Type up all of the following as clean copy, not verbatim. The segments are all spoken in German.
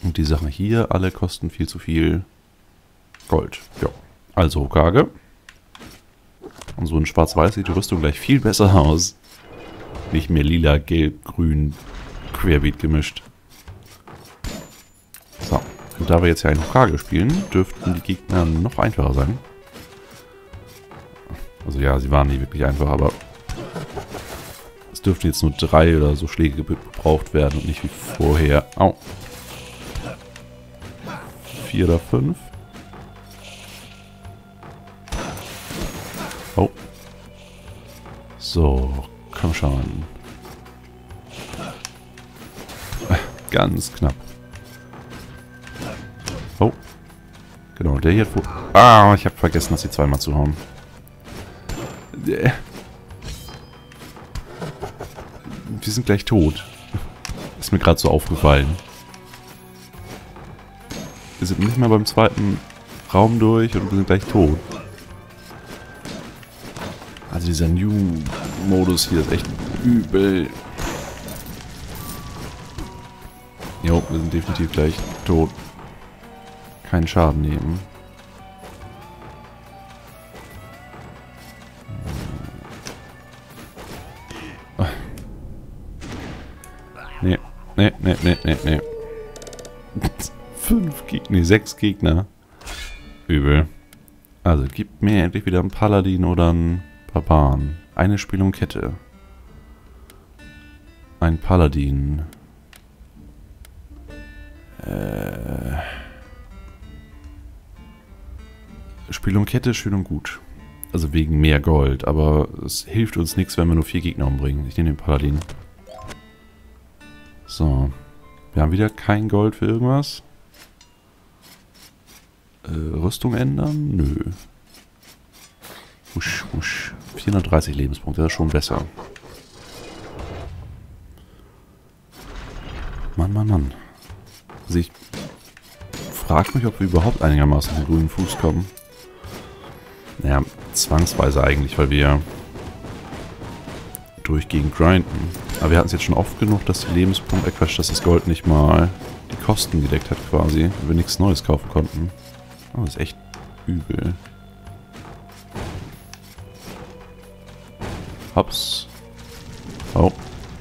Und die Sachen hier alle kosten viel zu viel Gold. Ja. Also Hokage. Und so in Schwarz-Weiß sieht die Rüstung gleich viel besser aus. Nicht mehr lila, gelb, grün, querbeet gemischt. So. Und da wir jetzt ja einen Hokage spielen, dürften die Gegner noch einfacher sein. Also ja, sie waren nicht wirklich einfach, aber es dürften jetzt nur 3 oder so Schläge gebraucht werden und nicht wie vorher. Au. 4 oder 5. Oh. So, komm schon. Ganz knapp. Oh. Genau, der hier hat... Ah, ich habe vergessen, dass sie zweimal zuhauen. Wir sind gleich tot. Ist mir gerade so aufgefallen. Wir sind nicht mal beim zweiten Raum durch und wir sind gleich tot. Also dieser New-Modus hier ist echt übel. Jo, wir sind definitiv gleich tot. Keinen Schaden nehmen. Nee, nee, nee, nee, nee, nee. 5 Gegner, nee, 6 Gegner. Übel. Also, gib mir endlich wieder einen Paladin oder einen Barbaren. Eine Spielung Kette. Ein Paladin. Spielung Kette, schön und gut. Also wegen mehr Gold, aber es hilft uns nichts, wenn wir nur 4 Gegner umbringen. Ich nehme den Paladin. So. Wir haben wieder kein Gold für irgendwas. Rüstung ändern? Nö. Husch, husch. 430 Lebenspunkte, das ist schon besser. Mann, Mann, Mann. Also ich frage mich, ob wir überhaupt einigermaßen auf den grünen Fuß kommen. Naja, zwangsweise eigentlich, weil wir durchgehend grinden. Aber wir hatten es jetzt schon oft genug, dass die Lebenspunkte, Quatsch, dass das Gold nicht mal die Kosten gedeckt hat quasi, weil wir nichts Neues kaufen konnten. Oh, das ist echt übel. Hops. Oh.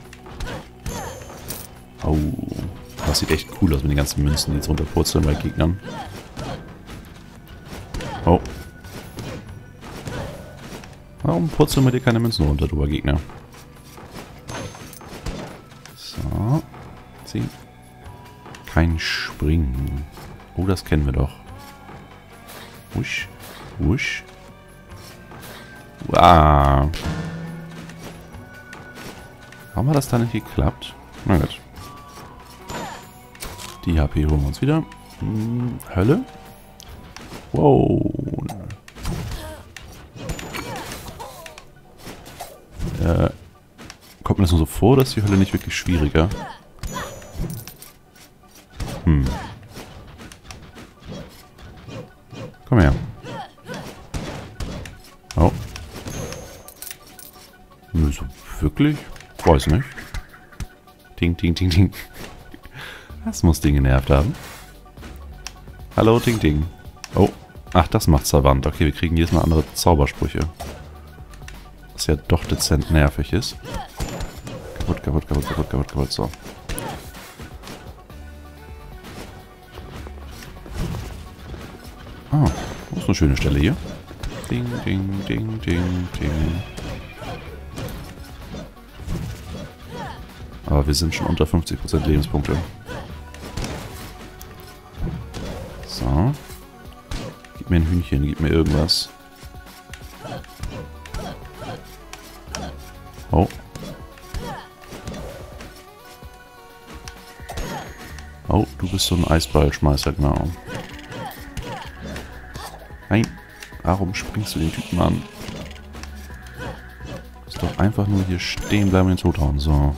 Oh. Das sieht echt cool aus mit den ganzen Münzen, die jetzt runterpurzeln bei Gegnern. Oh. Warum purzeln wir dir keine Münzen runter, du Gegner? So. Ziehen. Kein Springen. Oh, das kennen wir doch. Wusch. Wusch. Wow. Warum hat das da nicht geklappt? Na gut. Die HP holen wir uns wieder. Hölle? Wow. Kommt mir das nur so vor, dass die Hölle nicht wirklich schwieriger? Komm her. Oh. Nö, so wirklich? Weiß nicht. Ting, ting, ting, ting. Das muss den genervt haben. Hallo, ting, ting. Oh. Ach, das macht Savant. Okay, wir kriegen jedes Mal andere Zaubersprüche. Was ja doch dezent nervig ist. Kaputt, kaputt, kaputt, kaputt, kaputt, kaputt. So. Ah, das ist eine schöne Stelle hier. Ding, ding, ding, ding, ding. Aber wir sind schon unter 50% Lebenspunkte. So. Gib mir ein Hühnchen, gib mir irgendwas. Oh. Oh, du bist so ein Eisballschmeißer, genau. Nein. Warum springst du den Typen an? Du musst doch einfach nur hier stehen bleiben und den Tod hauen. So.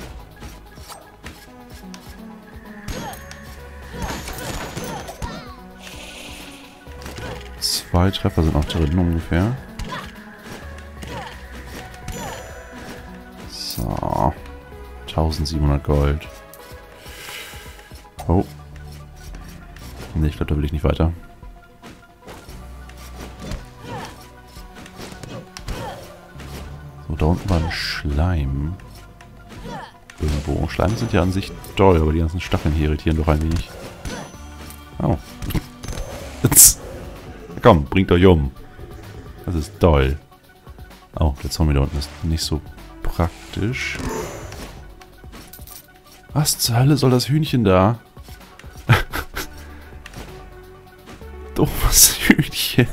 Zwei Treffer sind noch drin ungefähr. So. 1700 Gold. Oh. Ne, ich glaube, da will ich nicht weiter. So, da unten war ein Schleim. Irgendwo. Schleime sind ja an sich toll, aber die ganzen Stacheln hier irritieren doch ein wenig. Oh. Komm, bringt euch um. Das ist toll. Oh, der Zombie da unten ist nicht so praktisch. Was zur Hölle soll das Hühnchen da? Doofes Hühnchen.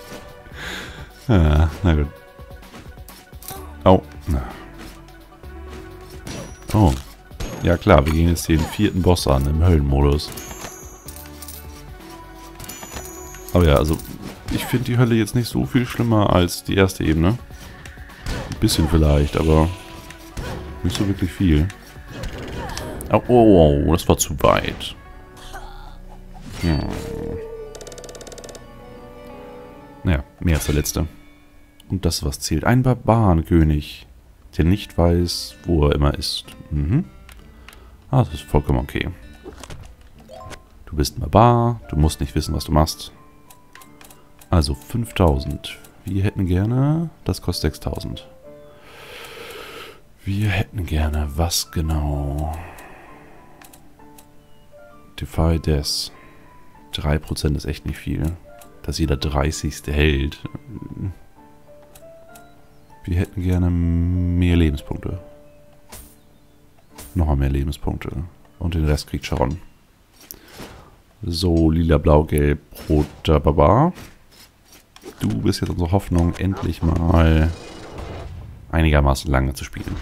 Ah, na gut. Oh. Oh. Ja klar, wir gehen jetzt den 4. Boss an im Höllenmodus. Aber ja, also ich finde die Hölle jetzt nicht so viel schlimmer als die erste Ebene. Ein bisschen vielleicht, aber nicht so wirklich viel. Oh, oh, oh, das war zu weit. Naja, mehr als der letzte. Und das, was zählt. Ein Barbarenkönig, der nicht weiß, wo er immer ist. Mhm. Ah, das ist vollkommen okay. Du bist ein Barbar, du musst nicht wissen, was du machst. Also 5000. Wir hätten gerne... Das kostet 6000. Wir hätten gerne... Was genau? Defy Death. 3% ist echt nicht viel. Dass jeder 30. hält. Wir hätten gerne mehr Lebenspunkte. Noch mehr Lebenspunkte. Und den Rest kriegt Sharon. So, lila, blau, gelb, roter Barbar. Du bist jetzt unsere Hoffnung, endlich mal einigermaßen lange zu spielen.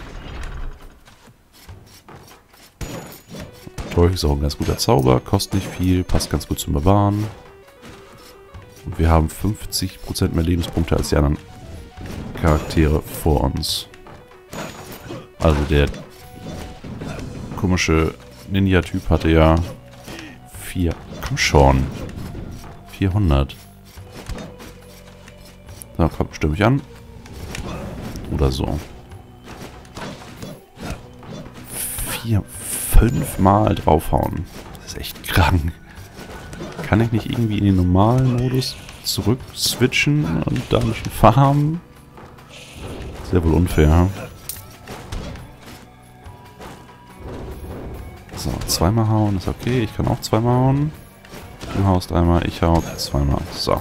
Dolch ist auch ein ganz guter Zauber, kostet nicht viel, passt ganz gut zum Barbaren. Und wir haben 50% mehr Lebenspunkte als die anderen Charaktere vor uns. Also der komische Ninja-Typ hatte ja 4... Komm schon. 400. So, komm, stimme ich an. Oder so. 5 Mal draufhauen. Das ist echt krank. Kann ich nicht irgendwie in den normalen Modus zurück switchen und da ein bisschen farmen? Sehr wohl unfair. So, 2-mal hauen ist okay. Ich kann auch 2-mal hauen. Du haust einmal, ich hau 2-mal. So.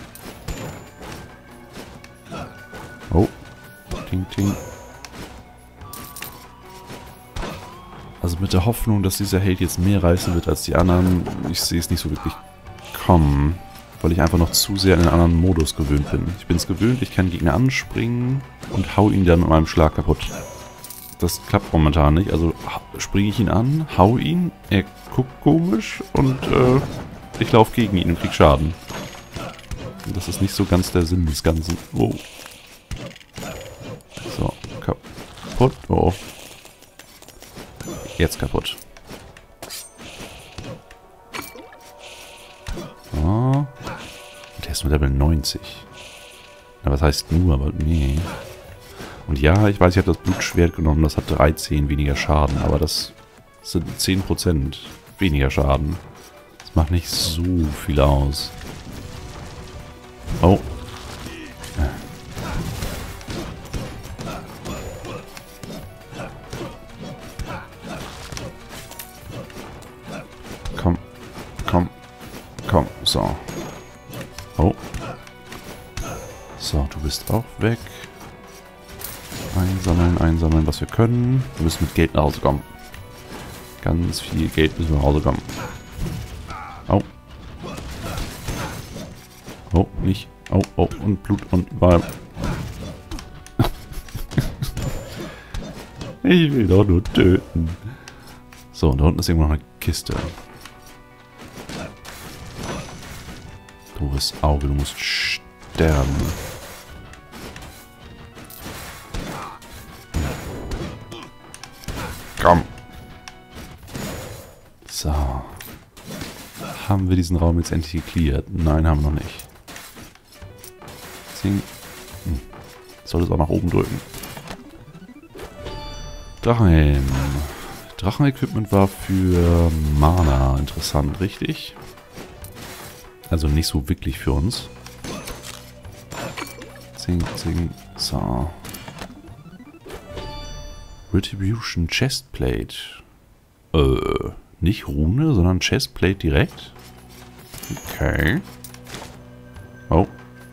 Oh. Ting, ting. Also mit der Hoffnung, dass dieser Held jetzt mehr reißen wird als die anderen, ich sehe es nicht so wirklich kommen. Weil ich einfach noch zu sehr an den anderen Modus gewöhnt bin. Ich bin es gewöhnt, ich kann Gegner anspringen und hau ihn dann mit meinem Schlag kaputt. Das klappt momentan nicht. Also springe ich ihn an, hau ihn, er guckt komisch und ich laufe gegen ihn und krieg Schaden. Und das ist nicht so ganz der Sinn des Ganzen. Oh. So, kaputt. Oh. Jetzt kaputt. So. Und der ist nur Level 90. Na, was heißt nur, aber nee. Und ja, ich weiß, ich habe das Blutschwert genommen, das hat 13 weniger Schaden, aber das sind 10% weniger Schaden. Das macht nicht so viel aus. Oh. Komm. Komm. Komm. So. Oh. So, du bist auch weg. Einsammeln, einsammeln, was wir können. Wir müssen mit Geld nach Hause kommen. Ganz viel Geld müssen wir nach Hause kommen. Oh. Oh, nicht. Oh, oh, und Blut und überall. Ich will doch nur töten. So, und da unten ist irgendwo noch eine Kiste. Doofes Auge, du musst sterben. Komm. So. Haben wir diesen Raum jetzt endlich geklärt? Nein, haben wir noch nicht. Zing. Soll es auch nach oben drücken. Drachen. Drachenequipment war für Mana interessant, richtig? Also nicht so wirklich für uns. Zing, zing, so. Retribution Chestplate. Nicht Rune, sondern Chestplate direkt. Okay. Oh.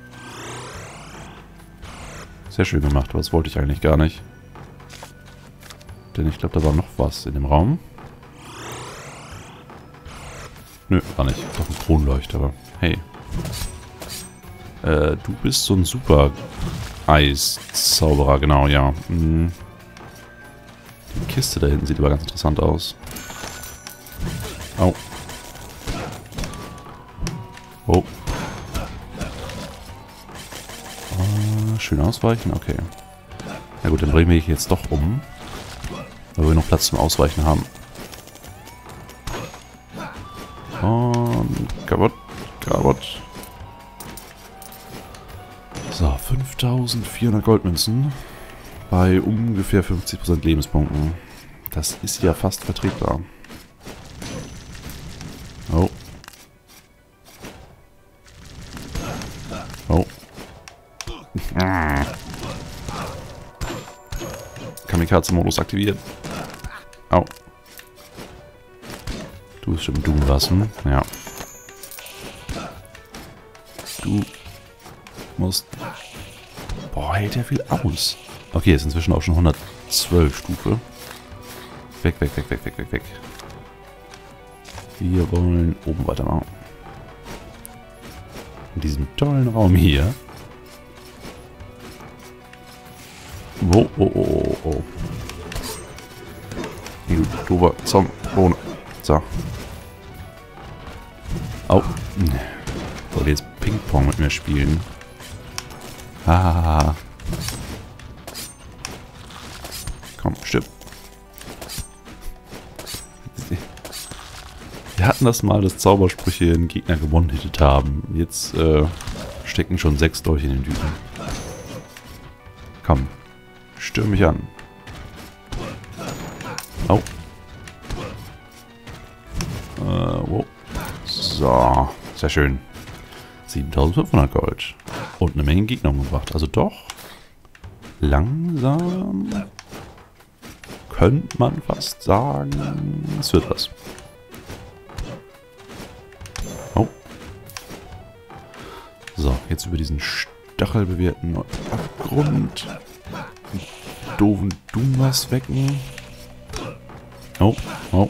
Sehr schön gemacht, aber das wollte ich eigentlich gar nicht. Denn ich glaube, da war noch was in dem Raum. Nö, war nicht. Doch ein Kronleuchter, aber hey. Du bist so ein super Eiszauberer, genau, ja. Die Kiste da hinten sieht aber ganz interessant aus. Au. Oh. Schön ausweichen, okay. Na gut, dann drehen wir jetzt doch um. Weil wir noch Platz zum Ausweichen haben. Und kaputt, kaputt. So, 5400 Goldmünzen bei ungefähr 50% Lebenspunkten. Das ist ja fast vertretbar. Oh. Oh. Kamikaze-Modus aktiviert. Au. Du bist schon dumm lassen. Ja. Du musst... Boah, hält der viel aus. Okay, ist inzwischen auch schon 112 Stufe. Weg, weg, weg, weg, weg, weg, weg. Wir wollen oben weitermachen. In diesem tollen Raum hier. Oh, oh, oh, oh, oh. Du dober Zombone. So. Au. Wollt ihr jetzt Ping-Pong mit mir spielen? Hahaha. Komm, stirb. Wir hatten das mal, dass Zaubersprüche einen Gegner gewone-hittet haben. Jetzt stecken schon 6 Dolche in den Düsen. Komm. Stürm mich an. Au. Wow. So. Sehr schön. 7500 Gold. Und eine Menge Gegner umgebracht. Also doch. Langsam. Könnte man fast sagen. Es wird was. Oh. So. Jetzt über diesen stachelbewehrten Abgrund. Doofen Dumas wecken. Oh, oh.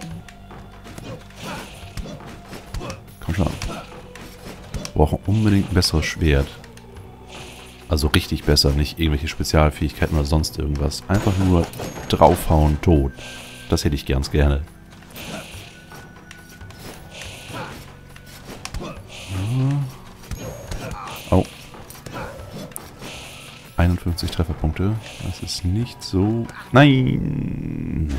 Komm schon. Wir brauchen unbedingt ein besseres Schwert. Also richtig besser, nicht irgendwelche Spezialfähigkeiten oder sonst irgendwas. Einfach nur draufhauen, tot. Das hätte ich ganz gerne. Oh. 51 Trefferpunkte. Das ist nicht so... Nein!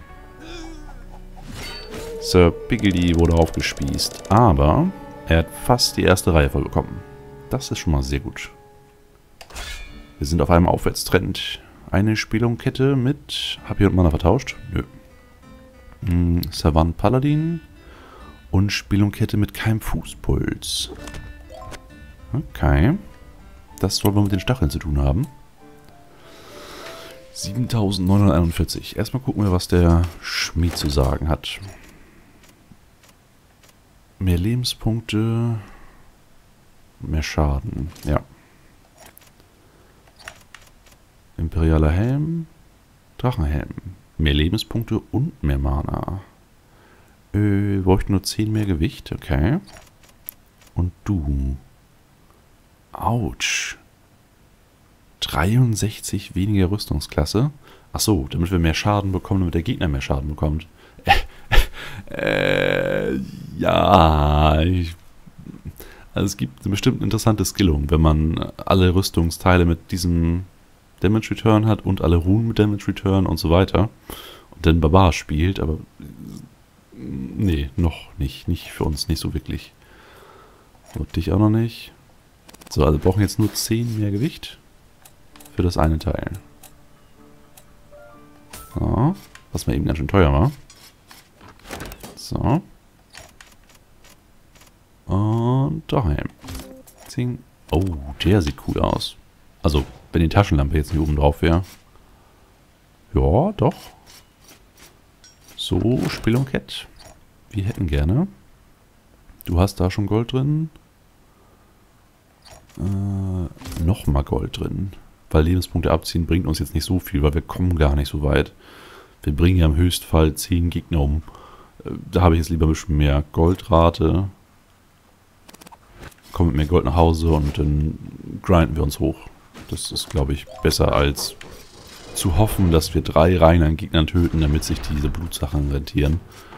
Sir Piggledy wurde aufgespießt. Aber er hat fast die erste Reihe voll bekommen. Das ist schon mal sehr gut. Wir sind auf einem Aufwärtstrend. Eine Spielungskette mit... Hab ich und Mana vertauscht? Nö. Savant Paladin. Und Spielungskette mit keinem Fußpuls. Okay. Das soll wohl mit den Stacheln zu tun haben. 7941. Erstmal gucken wir, was der Schmied zu sagen hat. Mehr Lebenspunkte. Mehr Schaden. Ja. Imperialer Helm. Drachenhelm. Mehr Lebenspunkte und mehr Mana. Bräuchte nur 10 mehr Gewicht. Okay. Und du. Autsch. 63 weniger Rüstungsklasse. Achso, damit wir mehr Schaden bekommen, damit der Gegner mehr Schaden bekommt. Ja. Also es gibt eine bestimmt interessante Skillung, wenn man alle Rüstungsteile mit diesem Damage Return hat und alle Runen mit Damage Return und so weiter. Und dann Barbar spielt, aber nee, noch nicht. Nicht für uns, nicht so wirklich. Und dich auch noch nicht. So, also wir brauchen jetzt nur 10 mehr Gewicht für das eine Teil. So, was mal eben ganz schön teuer war. So. Und Und daheim. Zing. Oh, der sieht cool aus. Also, wenn die Taschenlampe jetzt nicht oben drauf wäre. Ja, doch. So, Spelunket. Wir hätten gerne. Du hast da schon Gold drin. Nochmal Gold drin. Weil Lebenspunkte abziehen bringt uns jetzt nicht so viel, weil wir kommen gar nicht so weit. Wir bringen ja im Höchstfall 10 Gegner um. Da habe ich jetzt lieber ein bisschen mehr Goldrate. Kommen mit mehr Gold nach Hause und dann grinden wir uns hoch. Das ist, glaube ich, besser als zu hoffen, dass wir 3 Reihen an Gegnern töten, damit sich diese Blutsachen rentieren.